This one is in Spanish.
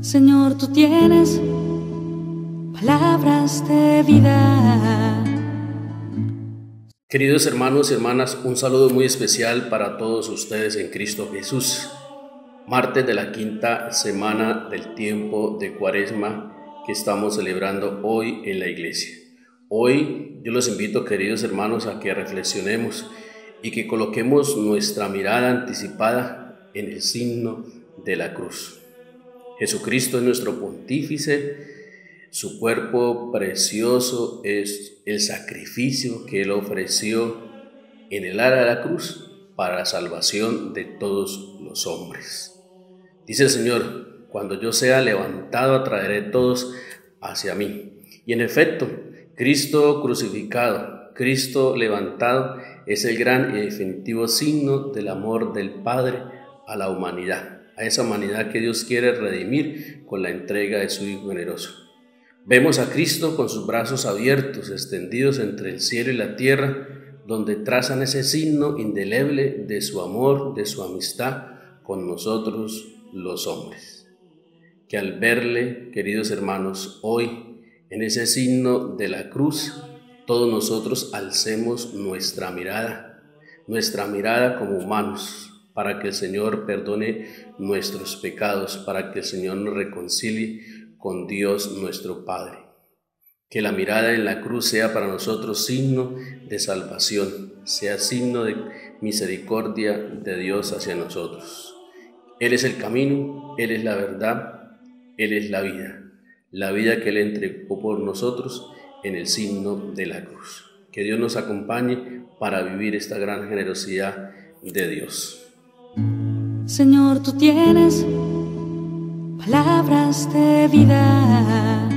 Señor, tú tienes palabras de vida. Queridos hermanos y hermanas, un saludo muy especial para todos ustedes en Cristo Jesús. Martes de la quinta semana del tiempo de Cuaresma que estamos celebrando hoy en la iglesia. Hoy yo los invito, queridos hermanos, a que reflexionemos y que coloquemos nuestra mirada anticipada en el signo de la cruz. Jesucristo es nuestro pontífice, su cuerpo precioso es el sacrificio que Él ofreció en el ara de la cruz para la salvación de todos los hombres. Dice el Señor: cuando yo sea levantado, atraeré todos hacia mí. Y en efecto, Cristo crucificado, Cristo levantado, es el gran y definitivo signo del amor del Padre a la humanidad, a esa humanidad que Dios quiere redimir con la entrega de su Hijo generoso. Vemos a Cristo con sus brazos abiertos, extendidos entre el cielo y la tierra, donde trazan ese signo indeleble de su amor, de su amistad con nosotros los hombres. Que al verle, queridos hermanos, hoy en ese signo de la cruz, todos nosotros alcemos nuestra mirada como humanos, para que el Señor perdone nuestros pecados, para que el Señor nos reconcilie con Dios nuestro Padre. Que la mirada en la cruz sea para nosotros signo de salvación, sea signo de misericordia de Dios hacia nosotros. Él es el camino, Él es la verdad, Él es la vida que Él entregó por nosotros en el signo de la cruz. Que Dios nos acompañe para vivir esta gran generosidad de Dios. Señor, tú tienes palabras de vida.